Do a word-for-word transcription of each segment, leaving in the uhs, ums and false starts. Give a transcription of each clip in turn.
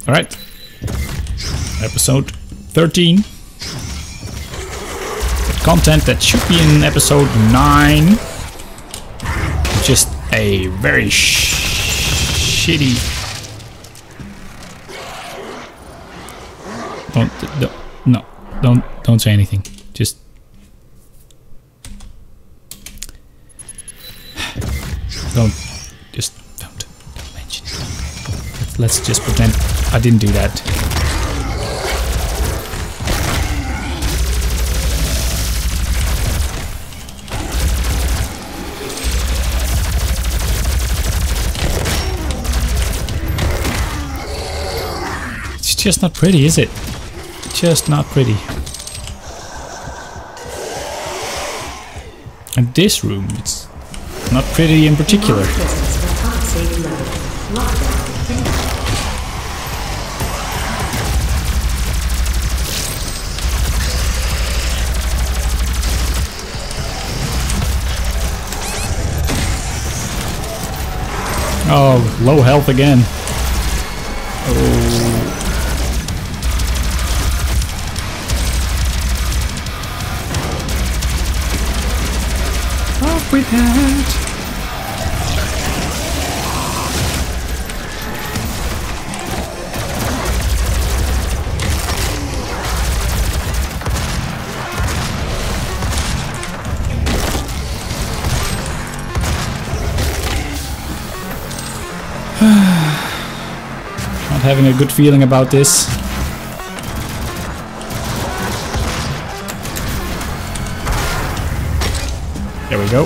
Alright. Episode thirteen. The content that should be in episode nine. Just a very sh shitty... Don't, don't, no, don't, don't say anything. Just... Don't, just don't, don't mention it. Okay. Let's just pretend I didn't do that. It's just not pretty, is it? Just not pretty. And this room, it's not pretty in particular. Oh, low health again. Oh. Off with that. Not having a good feeling about this. There we go.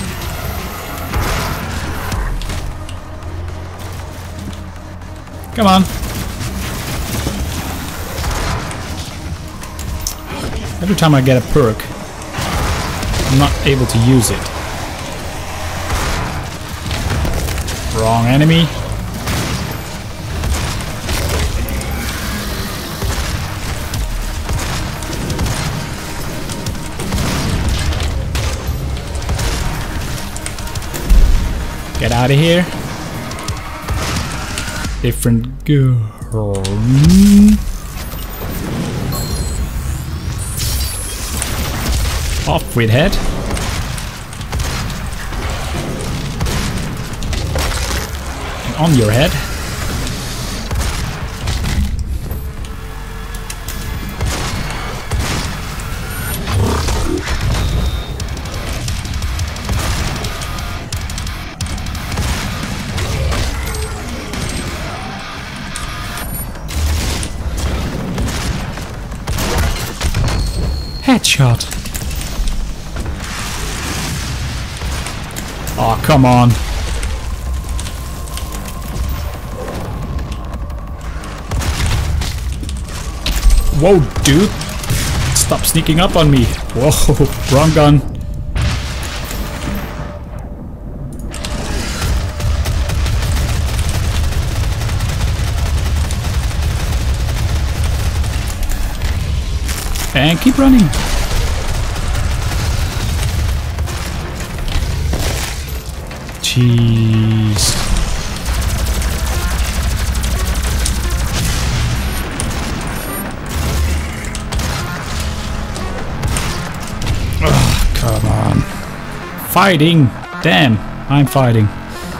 Come on. Every time I get a perk, I'm not able to use it. Wrong enemy. Get out of here. Different girl. Off with head. And on your head. Headshot. Oh, come on. Whoa, dude. Stop sneaking up on me. Whoa, wrong gun. And keep running. Jeez. Oh, come on. Fighting. Damn, I'm fighting.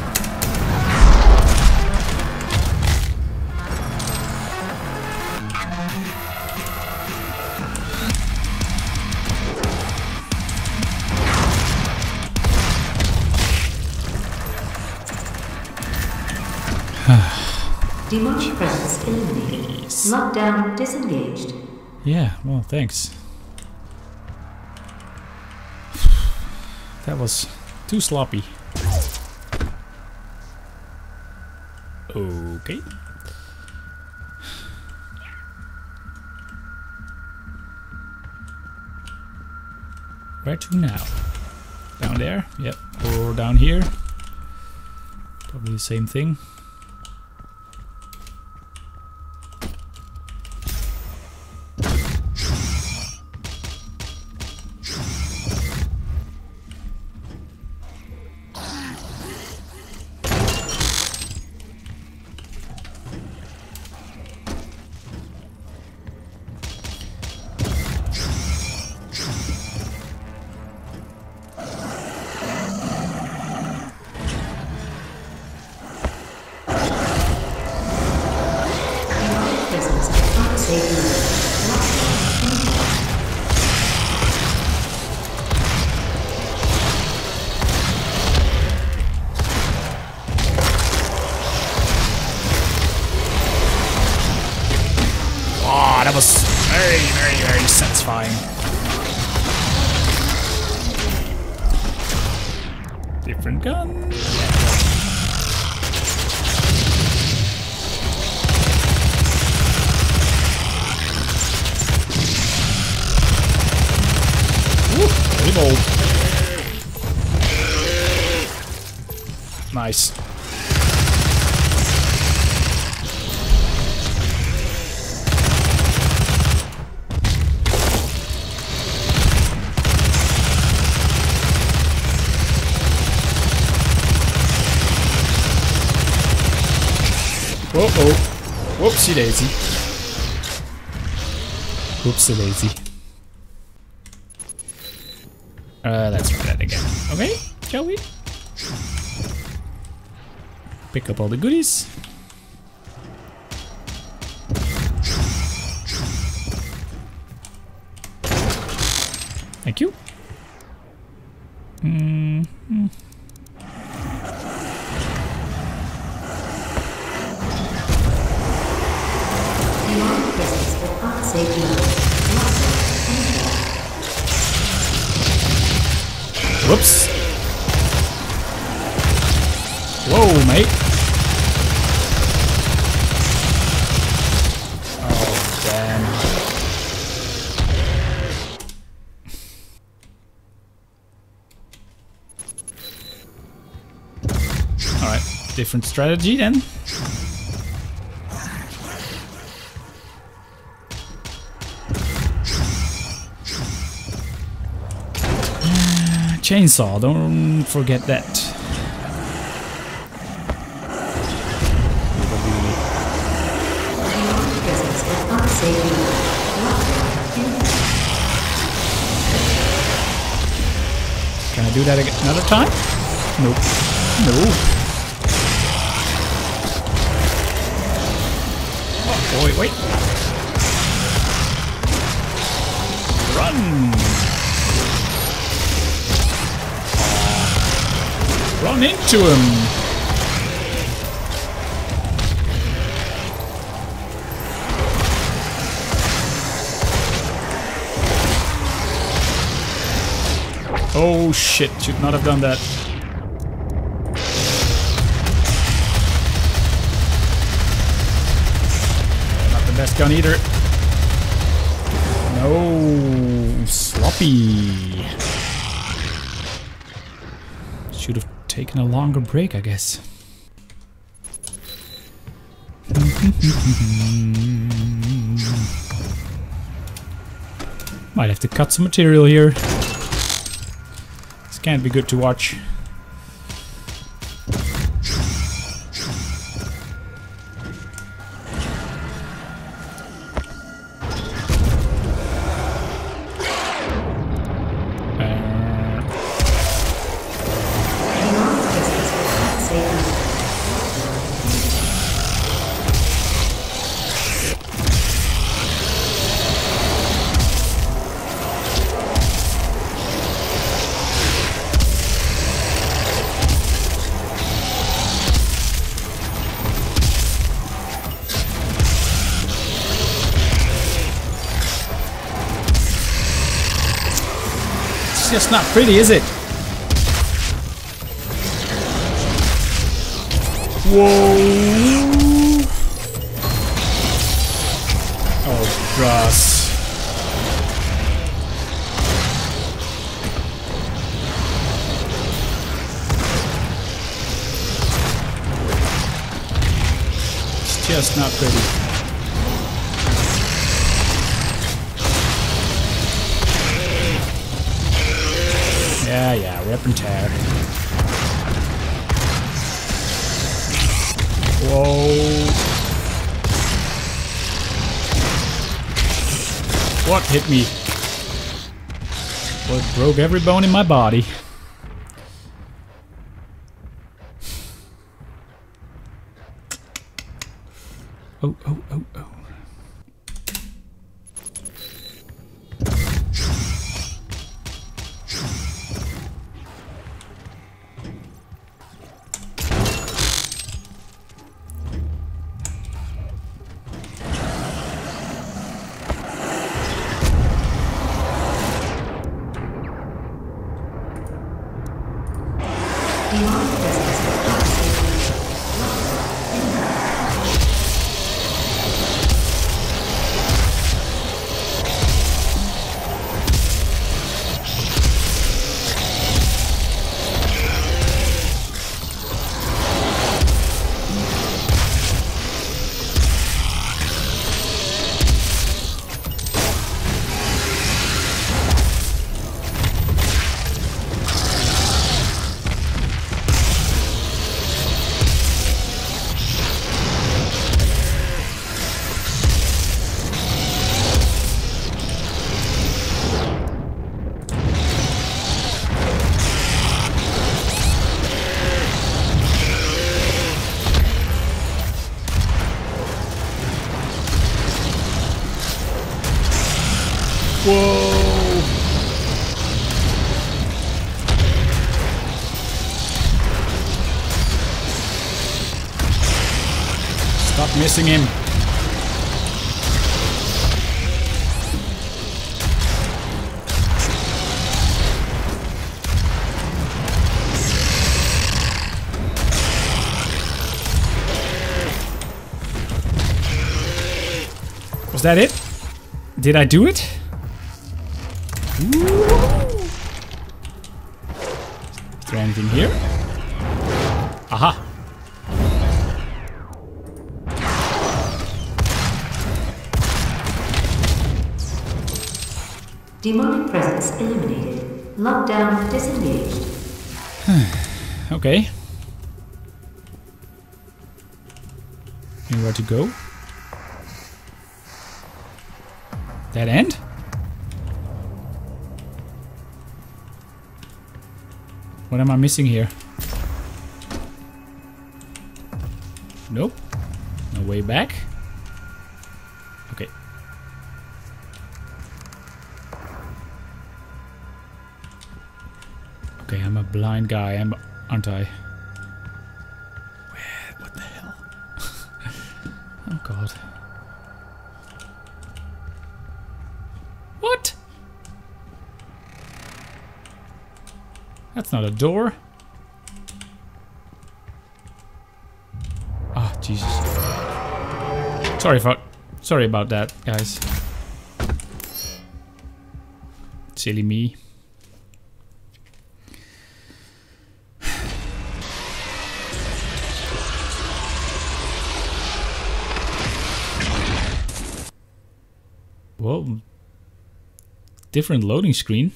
Demonic presence eliminated. Lockdown disengaged. Yeah, well, thanks. That was too sloppy. Okay. Where to now? Down there? Yep. Or down here? Probably the same thing. Oh, that was very, very, very satisfying. Different gun. Woo, very bold. Nice. Oh oh. Whoopsie daisy. Whoopsie daisy. Uh, let's try that again. Okay, shall we? Pick up all the goodies. Thank you. Mm-hmm. Whoops. Whoa, mate. Oh, damn. Alright, different strategy then. Chainsaw, don't forget that. Can I do that again another time? Nope. No. Oh, wait, wait. Run! Run into him! Oh shit, should not have done that. Not the best gun either. No, sloppy. Should have taken a longer break, I guess. Might have to cut some material here. This can't be good to watch. It's just not pretty, is it? Whoa! Oh, Druss. It's just not pretty. Yeah, yeah, rip and tear. Whoa. What hit me? Well, it broke every bone in my body. Oh, oh, oh, oh. Whoa! Stop missing him. Was that it? Did I do it? Ooh. Is there anything here? Aha! Demonic presence eliminated. Lockdown disengaged. Okay. Anywhere to go? Dead end? What am I missing here? Nope. No way back. Okay. Okay, I'm a blind guy, am- aren't I? Where? What the hell? Oh god. What? That's not a door. Ah, oh, Jesus. Sorry for, sorry about that, guys. Silly me. Well, different loading screen.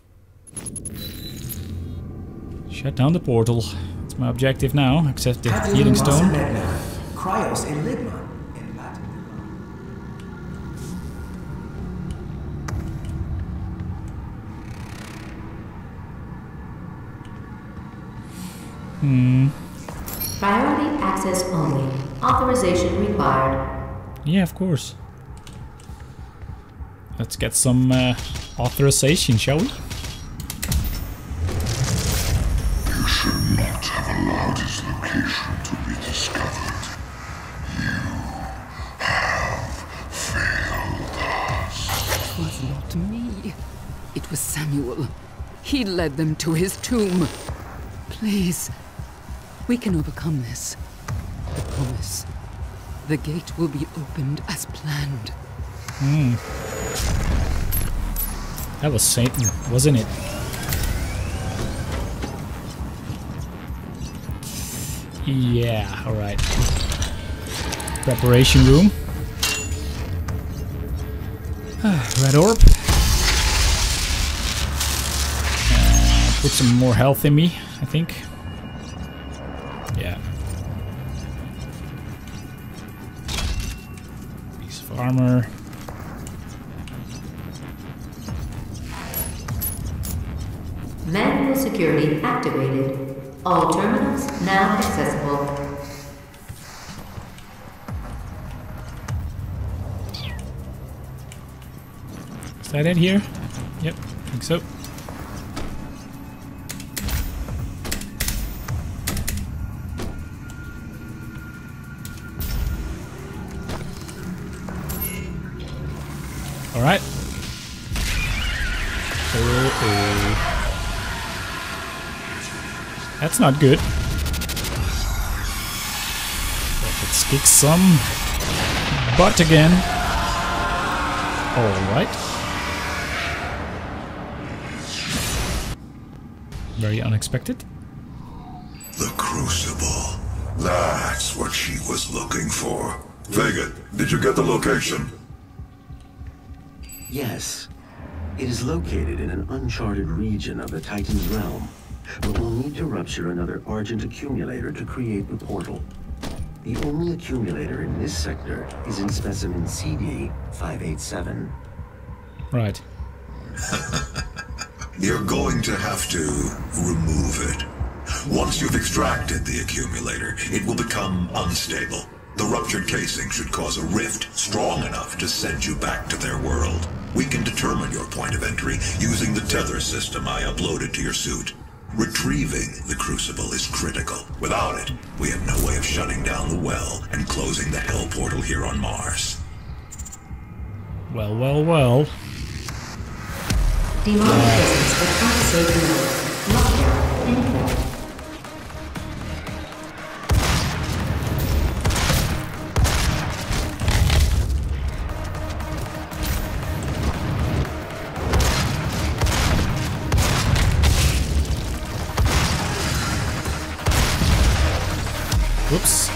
Shut down the portal. That's my objective now. Accept the healing stone. Cryos in Ligma in Latin. Hmm. Priority access only. Authorization required. Yeah, of course. Let's get some uh, authorization, shall we? You should not have allowed his location to be discovered. You have failed us. It was not me. It was Samuel. He led them to his tomb. Please, we can overcome this. I promise. The gate will be opened as planned. Hmm. That was Satan, wasn't it? Yeah, alright. Preparation room. Red orb. Uh, put some more health in me, I think. Yeah. Piece of armor. Manual security activated. All terminals now accessible. Is that it here? Yep, I think so. All right. Oh, oh. That's not good. Let's kick some butt again. Alright. Very unexpected. The Crucible. That's what she was looking for. Vega, did you get the location? Yes. It is located in an uncharted region of the Titan's realm, but we'll need to rupture another Argent accumulator to create the portal. The only accumulator in this sector is in specimen C D five eighty-seven. Right. You're going to have to remove it. Once you've extracted the accumulator, it will become unstable. The ruptured casing should cause a rift strong enough to send you back to their world. We can determine your point of entry using the tether system I uploaded to your suit. Retrieving the Crucible is critical. Without it, we have no way of shutting down the well and closing the Hell Portal here on Mars. Well, well, well. Demonic presence at unsafe mode. Lockdown in effect. Whoops.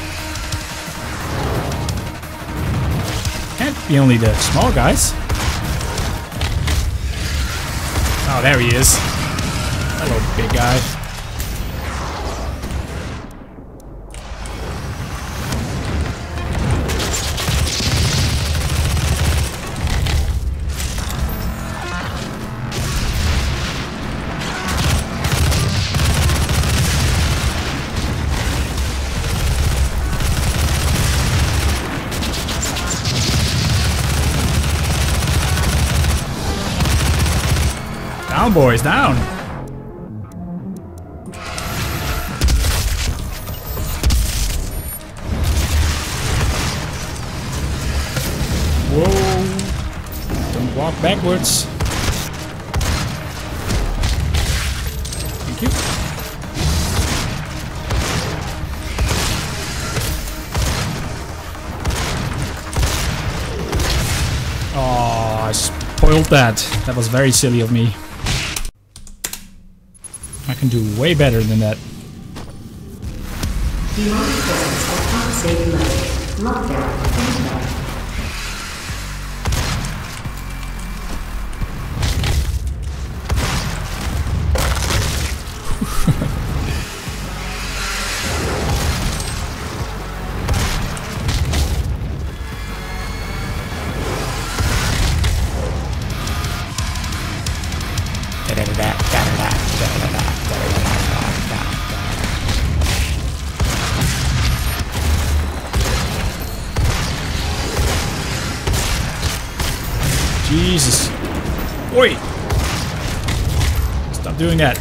Can't be only the small guys. Oh, there he is. Hello, big guy. Down, boys, down. Whoa. Don't walk backwards. Thank you. Oh, I spoiled that. That was very silly of me. I can do way better than that. Demonic presence at unsafe mode. Lockdown in effect. Jesus. Oi! Stop doing that.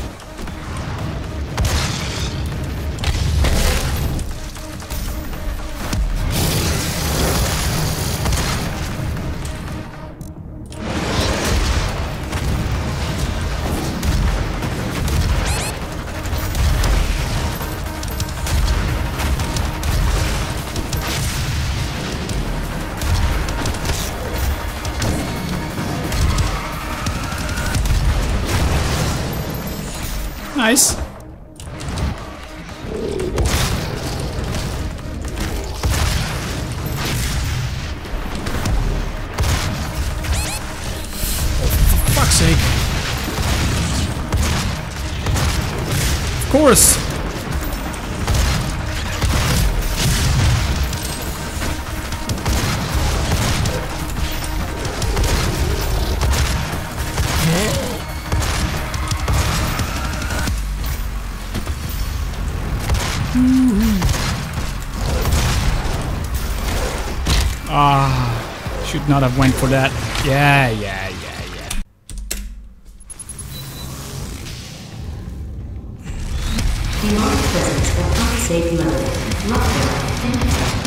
Nice. For fuck's sake. Of course. Ah, should not have went for that. Yeah, yeah, yeah, yeah. Demonic presence at unsafe mode. Lockdown in effect.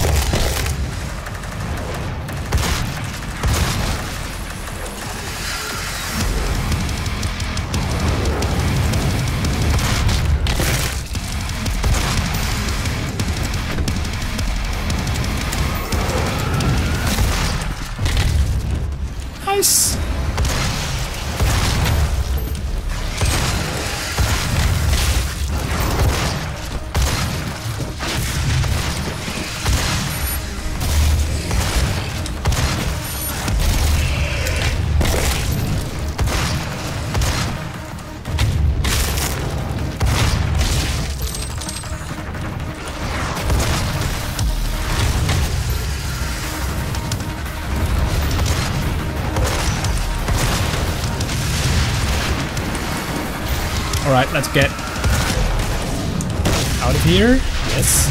Nice. Alright, let's get out of here. Yes.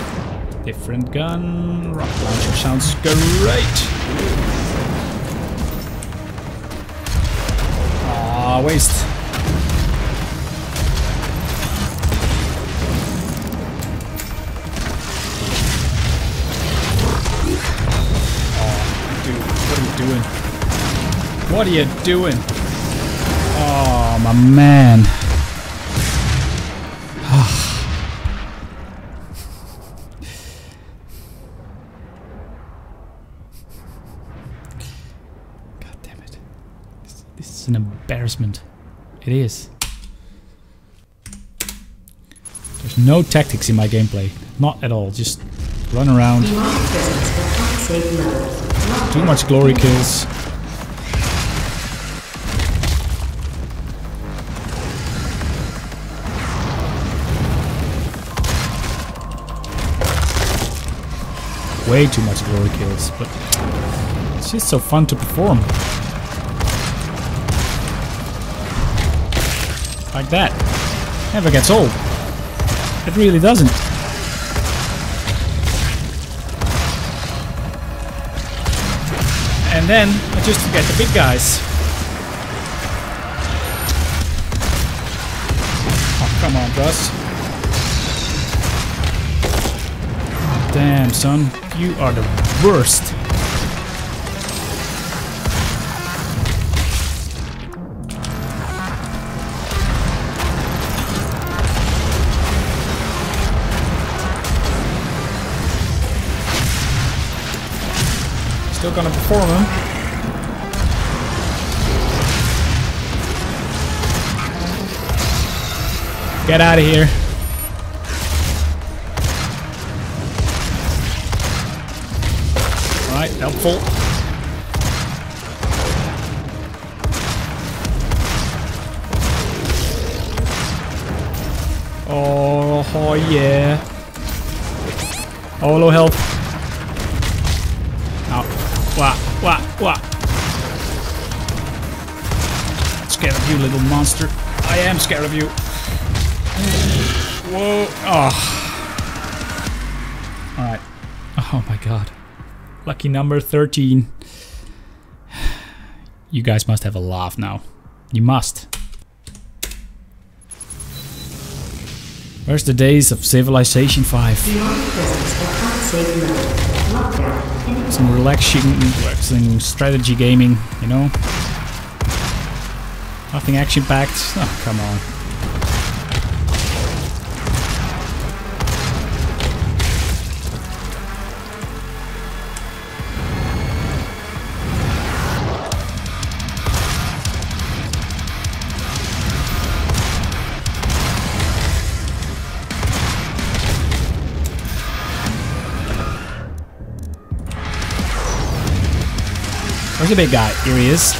Different gun. Rocket launcher sounds great. Aw, waste. Oh, dude, what are you doing? What are you doing? Oh, my man. God damn it. This, this is an embarrassment. It is. There's no tactics in my gameplay. Not at all. Just run around. Too much glory kills. Way too much glory kills, but it's just so fun to perform. Like that. Never gets old. It really doesn't. And then I just forget the big guys. Oh, come on, Druss. Damn, son. You are the worst. Still gonna perform him. Get out of here. Alright, helpful. Oh, oh yeah. Oh, low health. Ow. Wah, wah, wah. Scared of you, little monster. I am scared of you. Whoa. Oh. Alright. Oh my god. Lucky number thirteen. You guys must have a laugh now. You must. Where's the days of Civilization five? Some relaxing, relaxing strategy gaming, you know? Nothing action-packed. Oh, come on. Where's the big guy? Here he is.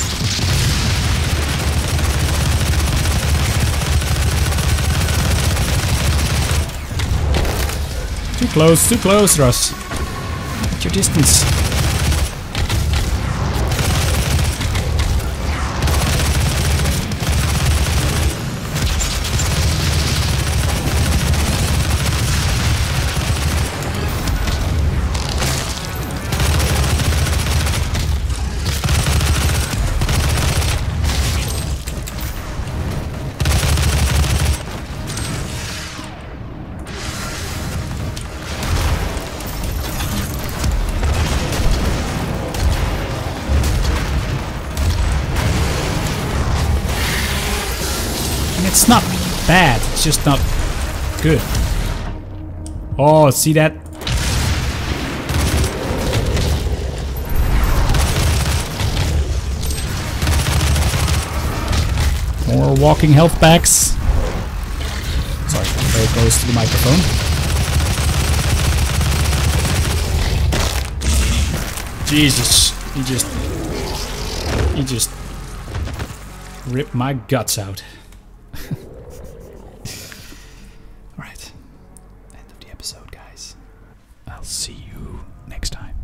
Too close, too close, Druss. At your distance. It's not bad, it's just not good. Oh, see that? More walking health packs. Sorry, I'm very close to the microphone. Jesus, he just... He just... ripped my guts out. Alright, end of the episode, guys. I'll see you next time.